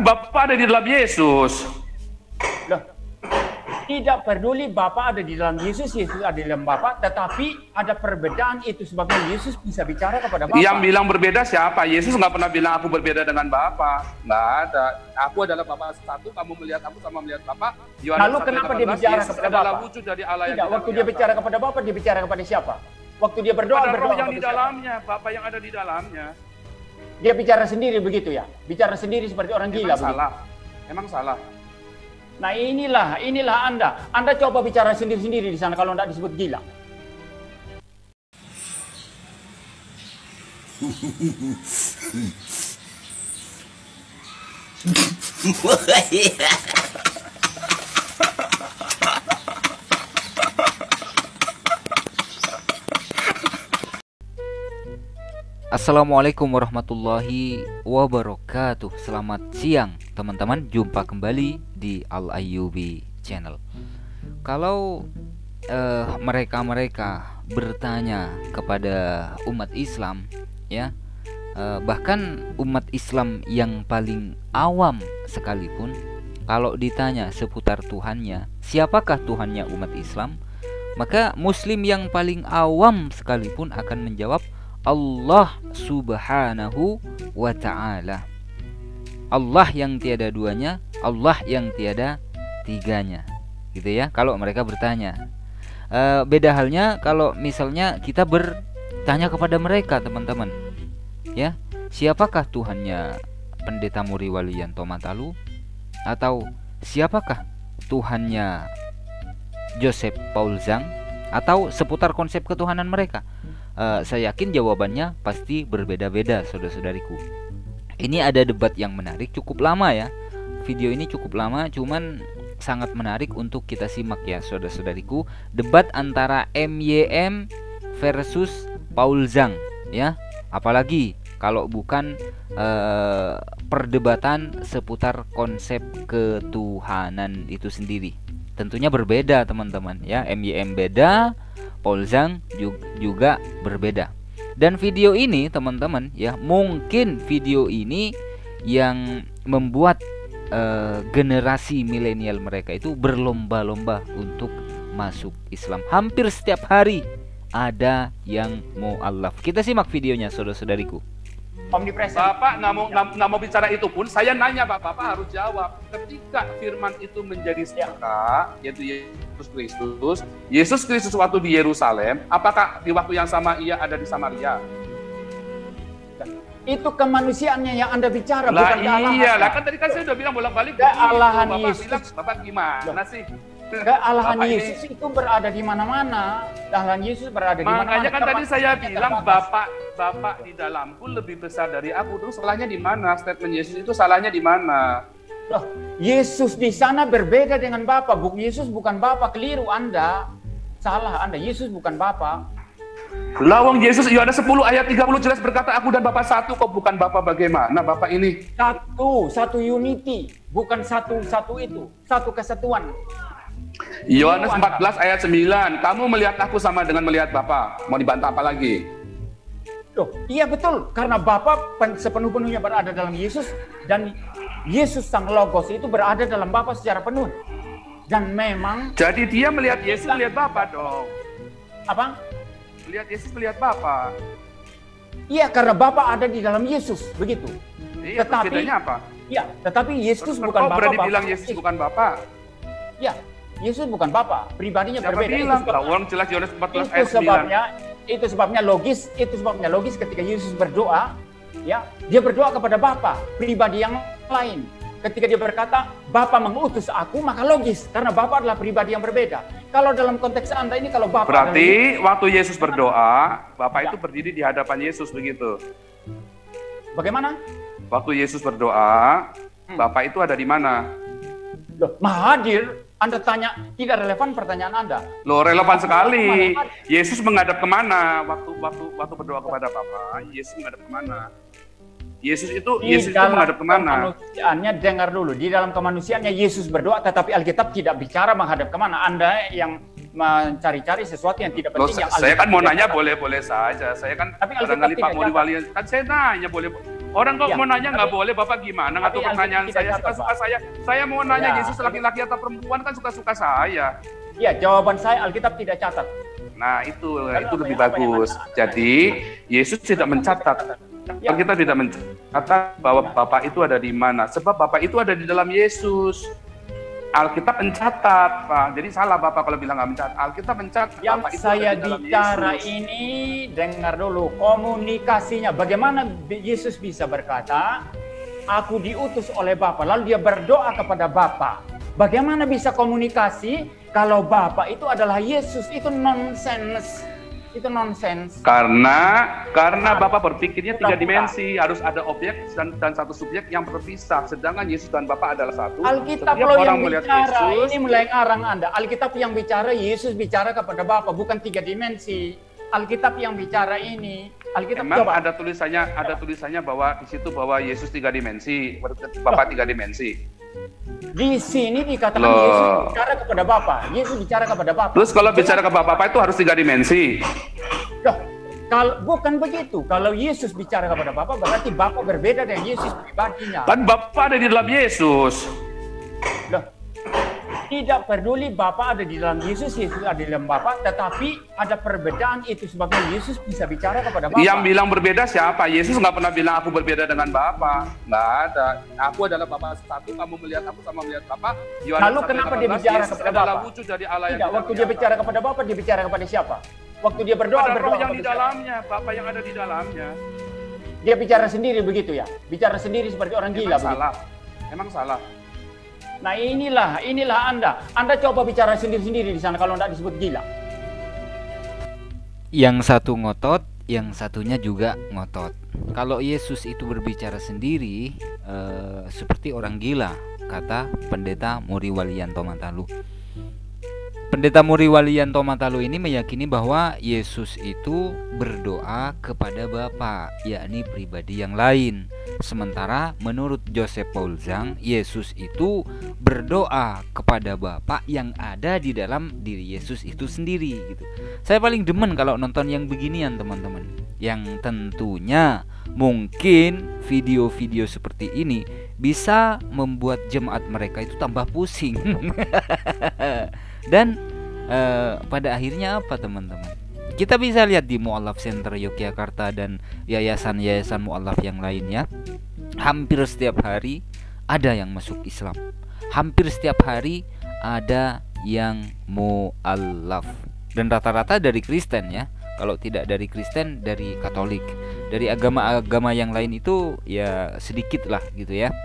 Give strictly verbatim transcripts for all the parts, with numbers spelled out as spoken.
Bapa ada di dalam Yesus. Loh, tidak peduli Bapa ada di dalam Yesus, Yesus ada di dalam Bapa, tetapi ada perbedaan, itu sebabnya Yesus bisa bicara kepada Bapa. Yang bilang berbeda siapa? Yesus nggak pernah bilang aku berbeda dengan Bapa. Nggak ada. Aku adalah Bapa satu, kamu melihat aku sama melihat Bapa. Lalu kenapa dia bicara Yesus kepada adalah Bapa? wujud dari Allah yang tidak, waktu dia bicara kepada Bapa, dia bicara kepada siapa? Waktu dia berdoa, pada berdoa roh yang di siapa? dalamnya, Bapa yang ada di dalamnya. Dia bicara sendiri begitu ya? Bicara sendiri seperti orang gila. Emang salah. Emang salah. Nah inilah, inilah Anda. Anda coba bicara sendiri-sendiri di sana kalau tidak disebut gila. Assalamualaikum warahmatullahi wabarakatuh. Selamat siang teman-teman, jumpa kembali di Al Ayyubi Channel. Kalau eh, mereka-mereka bertanya kepada umat Islam, ya, eh, bahkan umat Islam yang paling awam sekalipun, kalau ditanya seputar Tuhannya, siapakah Tuhannya umat Islam, maka Muslim yang paling awam sekalipun akan menjawab Allah subhanahu wa ta'ala. Allah yang tiada duanya, Allah yang tiada tiganya, gitu ya, kalau mereka bertanya. e, Beda halnya kalau misalnya kita bertanya kepada mereka, teman-teman, ya, siapakah Tuhannya Pendeta Muri Walianto Matalu, atau siapakah Tuhannya Joseph Paul Zhang, atau seputar konsep ketuhanan mereka. Uh, saya yakin jawabannya pasti berbeda-beda, saudara-saudariku. Ini ada debat yang menarik, cukup lama ya. Video ini cukup lama, cuman sangat menarik untuk kita simak ya, saudara-saudariku. Debat antara M Y M versus Paul Zhang, ya. Apalagi kalau bukan uh, perdebatan seputar konsep ketuhanan itu sendiri. Tentunya berbeda, teman-teman, ya. M Y M beda, Paul Zhang juga berbeda. Dan video ini, teman-teman, ya, mungkin video ini yang membuat uh, generasi milenial mereka itu berlomba-lomba untuk masuk Islam. Hampir setiap hari ada yang mu'alaf. Kita simak videonya, saudara-saudariku. Omnipresent. Bapak nggak mau nggak mau bicara itu pun, saya nanya Bapak, Bapak harus jawab. Ketika firman itu menjadi saka, yaitu Yesus Kristus, Yesus Kristus waktu di Yerusalem, apakah di waktu yang sama ia ada di Samaria? Itu kemanusiaannya yang Anda bicara, lah, bukan kealahan. Iya, lah kan tadi kan saya udah bilang bolak-balik. Kealahan Bapak Yesus. bilang, Bapak gimana Loh. sih? Kealahan Bapak Yesus ini, itu berada di mana-mana. Kealahan Yesus berada di mana-mana. Makanya kan tadi saya bilang Bapak Bapak di dalamku lebih besar dari aku. Terus salahnya di mana? Statement Yesus itu salahnya di mana? Loh, Yesus di sana berbeda dengan Bapa. Buk Yesus bukan Bapa, keliru Anda. Salah Anda, Yesus bukan Bapa. Lawang Yesus Yohanes sepuluh ayat tiga puluh jelas berkata, aku dan Bapa satu, kok bukan Bapa bagaimana Bapak ini? Satu, satu unity, bukan satu-satu itu, satu kesatuan. Yohanes empat belas ayat sembilan, kamu melihat aku sama dengan melihat Bapa. Mau dibantah apa lagi? Loh, iya betul, karena Bapa sepenuh-penuhnya berada dalam Yesus, dan Yesus sang Logos itu berada dalam Bapa secara penuh. Dan memang jadi dia melihat Yesus melihat Bapa dong. Apa? Melihat Yesus melihat Bapa. Iya, karena Bapa ada di dalam Yesus, begitu. Iya, tetapi bedanya apa? Iya, tetapi Yesus Terus bukan Bapa. berani bilang Yesus bukan Bapa? Ya, Yesus bukan Bapa, pribadinya Siapa berbeda. bilang? Itu sebabnya, Orang jelas Yohanes empat belas itu ayat sembilan. sebabnya, itu sebabnya logis, itu sebabnya logis ketika Yesus berdoa, ya, dia berdoa kepada Bapa, pribadi yang lain. Ketika dia berkata, Bapa mengutus aku, maka logis, karena Bapa adalah pribadi yang berbeda. Kalau dalam konteks Anda ini, kalau Bapa berarti adalah, waktu Yesus berdoa, Bapa ya, itu berdiri di hadapan Yesus, begitu. Bagaimana? Waktu Yesus berdoa, hmm. Bapa itu ada di mana? Loh, Maha hadir. Anda tanya, tidak relevan pertanyaan Anda. Loh, relevan sekali. Yesus menghadap kemana waktu waktu waktu berdoa kepada Bapa? Yesus menghadap kemana? Yesus itu Di Yesus itu dalam menghadap kemana? Kemanusiaannya, dengar dulu. Di dalam kemanusiaannya Yesus berdoa, tetapi Alkitab tidak bicara menghadap kemana. Anda yang mencari-cari sesuatu yang tidak penting. Loh, yang saya kan mau nanya boleh-boleh saja. Saya kan tapi barangkali Pak Muri catat. Wali, kan saya nanya boleh. Orang kok Ya, mau nanya nggak tapi- boleh, Bapak gimana ngatur tapi pertanyaan Alkitab saya? tidak Suka-suka catat, saya. Saya mau nanya Ya. Yesus laki-laki atau perempuan kan suka-suka saya. Ya, jawaban saya Alkitab tidak catat. Nah itu Lalu itu apa lebih yang- apa yang bagus. Anda- Jadi Yesus tidak mencatat. Ya. Kita tidak mencatat bahwa Bapa itu ada di mana. Sebab Bapa itu ada di dalam Yesus. Alkitab mencatat, Pak. Jadi salah Bapak kalau bilang nggak mencatat. Alkitab mencatat. Yang Bapa itu saya ada di dalam bicara Yesus. ini, dengar dulu komunikasinya. Bagaimana Yesus bisa berkata, aku diutus oleh Bapa, lalu dia berdoa kepada Bapa. Bagaimana bisa komunikasi kalau Bapa itu adalah Yesus? Itu nonsens. Itu nonsens. Karena karena Bapak berpikirnya tiga Pura-pura. dimensi, harus ada objek dan, dan satu subjek yang berpisah. Sedangkan Yesus dan Bapa adalah satu. Alkitab Setiap lo orang yang melihat bicara, Yesus, ini mulai ngarang Anda. Alkitab yang bicara, Yesus bicara kepada Bapa, bukan tiga dimensi. Alkitab yang bicara ini. Alkitab Emang coba. ada tulisannya ada tulisannya bahwa di situ bahwa Yesus tiga dimensi, Bapak tiga dimensi. Di sini dikatakan Loh. Yesus bicara kepada Bapa. Yesus bicara kepada Bapa. Terus kalau bicara ke Bapak itu harus tiga dimensi. Loh, kalau bukan begitu. Kalau Yesus bicara kepada Bapa, berarti Bapa berbeda dengan Yesus pribadinya. Kan Bapak ada di dalam Yesus. Loh, tidak peduli Bapa ada di dalam Yesus, Yesus ada di dalam Bapa, tetapi ada perbedaan itu sebabnya Yesus bisa bicara kepada Bapa. Yang bilang berbeda siapa? Yesus nggak pernah bilang aku berbeda dengan Bapa. Nggak ada. Aku adalah Bapa satu, kamu melihat aku sama melihat Bapa. Yohanes Lalu satu kenapa delapan dia belas, bicara Yesus kepada adalah Bapa? wujud dari Allah yang Tidak, tidak waktu dia kelihatan. bicara kepada Bapa, dia bicara kepada siapa? Waktu dia berdoa, Ada berdoa roh yang kepada di siapa? dalamnya, Bapa yang ada di dalamnya. Dia bicara sendiri begitu ya? Bicara sendiri seperti orang gila Emang begitu. salah. Emang salah. Nah inilah, inilah Anda. Anda coba bicara sendiri-sendiri di sana kalau tidak disebut gila. Yang satu ngotot, yang satunya juga ngotot. Kalau Yesus itu berbicara sendiri eh, seperti orang gila, kata Pendeta Muri Walianto Matalu. Pendeta Muri Walianto Matalu ini meyakini bahwa Yesus itu berdoa kepada Bapa, yakni pribadi yang lain. Sementara menurut Joseph Paul Zhang, Yesus itu berdoa kepada Bapa yang ada di dalam diri Yesus itu sendiri gitu. Saya paling demen kalau nonton yang beginian teman-teman. Yang tentunya mungkin video-video seperti ini bisa membuat jemaat mereka itu tambah pusing. Dan eh, pada akhirnya apa teman-teman? Kita bisa lihat di Mu'alaf Center Yogyakarta dan yayasan-yayasan mu'alaf yang lainnya. Hampir setiap hari ada yang masuk Islam. Hampir setiap hari ada yang mu'alaf. Dan rata-rata dari Kristen ya. Kalau tidak dari Kristen, dari Katolik. Dari agama-agama yang lain itu ya sedikit lah gitu ya.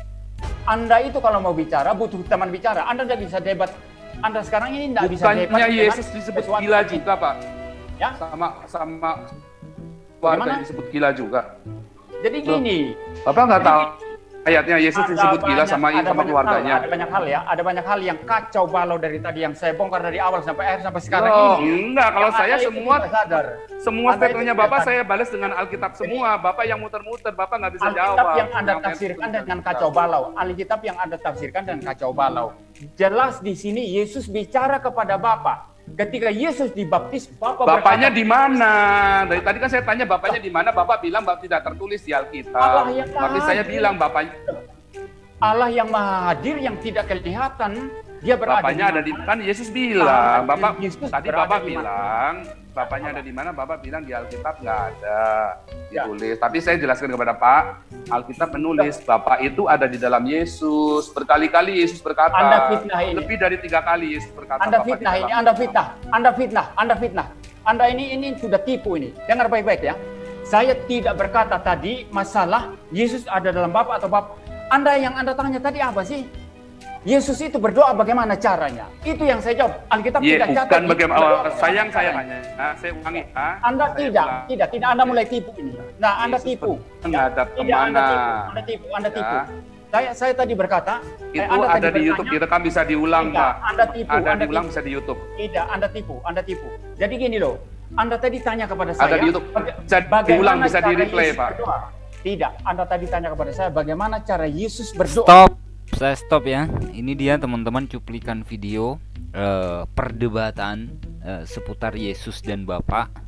Anda itu kalau mau bicara butuh teman bicara. Anda tidak bisa debat. Anda sekarang ini tidak bisa debat. Bukannya dengan Yesus disebut sesuatu gila yang- juga, Pak? Ya, Sama sama Bagaimana? warga yang disebut gila juga. jadi Loh. gini. Bapak nggak tahu ayatnya Yesus Ada disebut gila banyak- sama ada sama banyak keluarganya. hal, ada banyak hal ya, ada banyak hal yang kacau balau dari tadi yang saya bongkar dari awal sampai akhir sampai sekarang Loh, ini. enggak, kalau Yang saya Anda itu semua tidak sadar. semua Anda itu statementnya tidak Bapak sadar. saya balas dengan Alkitab semua. Bapak yang muter-muter, Bapak nggak bisa Alkitab jawab. yang Anda tafsirkan dengan kacau balau. Alkitab yang Anda tafsirkan dengan kacau balau. Jelas di sini Yesus bicara kepada Bapa. Ketika Yesus dibaptis, Bapa Bapaknya berkata, di mana? Dari tadi kan saya tanya bapaknya di mana, Bapak bilang Bapak tidak tertulis di Alkitab. Allah yang Tapi maha saya hadir. bilang bapaknya Allah yang maha hadir yang tidak kelihatan, dia berada bapaknya ada di mana? kan Yesus bilang, Bapa Bapak Yesus tadi berada Bapak di mana? bilang bapaknya ada di mana? Bapak bilang di Alkitab nggak ada Ya. ditulis. Tapi saya jelaskan kepada Pak, Alkitab menulis Bapak itu ada di dalam Yesus. Berkali-kali Yesus berkata, Anda fitnah ini. lebih dari tiga kali Yesus berkata. Anda Bapa di fitnah dalam ini, Anda Yesus. fitnah, Anda fitnah, Anda fitnah. Anda ini ini sudah tipu ini. Dengar baik-baik ya. Saya tidak berkata tadi masalah Yesus ada dalam Bapa atau Bapa. Anda yang Anda tanya tadi apa sih? Yesus itu berdoa bagaimana caranya? Itu yang saya jawab. Alkitab Iya, tidak catat. bukan itu bagaimana. berdoa Oh, sayang saya caranya. tanya. Nah, saya ulangi. Ah, Anda saya tidak, ulang. tidak, tidak. Anda mulai tipu ini. Nah, Anda Yesus tipu. menghadap Tidak, Anda kemana? tipu, Anda tipu, Anda Ya. tipu. Saya, saya tadi berkata, eh, Itu Anda tadi ada di bertanya, YouTube, direkam bisa diulang, Tidak, Pak. Anda tipu, Ada Anda diulang tipu. bisa di YouTube. Tidak, Anda tipu, Anda tipu. Jadi gini loh, Anda tadi tanya kepada saya. Ada di YouTube. baga- Bisa diulang, bagaimana bisa cara di-replay, Yesus Pak. berdoa? Tidak, Anda tadi tanya kepada saya bagaimana cara Yesus berdoa. Stop, saya stop ya. Ini dia teman-teman cuplikan video eh, perdebatan eh, seputar Yesus dan Bapa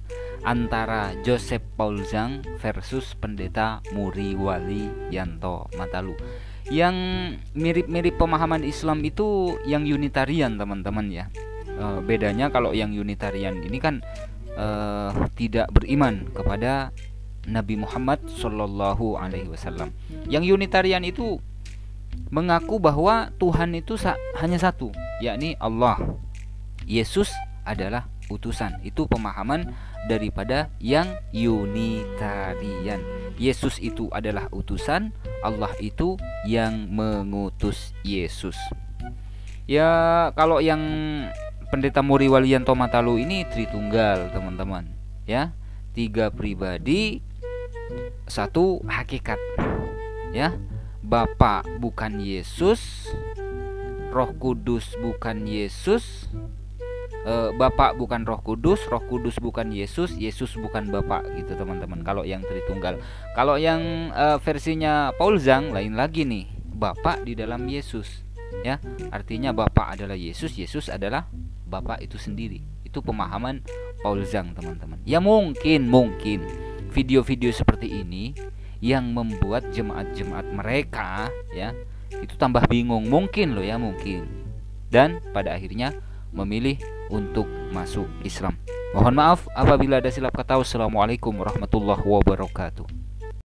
antara Joseph Paul Zhang versus Pendeta Muriwali Yanto Matalu. Yang mirip-mirip pemahaman Islam itu yang Unitarian, teman-teman ya. E, bedanya kalau yang Unitarian ini kan e, tidak beriman kepada Nabi Muhammad Shallallahu Alaihi Wasallam. Yang Unitarian itu mengaku bahwa Tuhan itu hanya satu, yakni Allah. Yesus adalah utusan. Itu pemahaman daripada yang Unitarian. Yesus itu adalah utusan, Allah itu yang mengutus Yesus. Ya, kalau yang Pendeta Muriwali Yanto Matalu ini Tritunggal, teman-teman. Ya, tiga pribadi, satu hakikat. Ya, Bapa bukan Yesus, Roh Kudus bukan Yesus, e, Bapa bukan Roh Kudus, Roh Kudus bukan Yesus, Yesus bukan Bapa, gitu teman-teman. Kalau yang Tritunggal. Kalau yang e, versinya Paul Zhang lain lagi nih, Bapa di dalam Yesus. Ya, artinya Bapa adalah Yesus, Yesus adalah Bapa itu sendiri. Itu pemahaman Paul Zhang, teman-teman. Ya mungkin mungkin video-video seperti ini yang membuat jemaat-jemaat mereka ya itu tambah bingung, mungkin loh ya, mungkin, dan pada akhirnya memilih untuk masuk Islam. Mohon maaf apabila ada silap kata. Wassalamualaikum warahmatullahi wabarakatuh.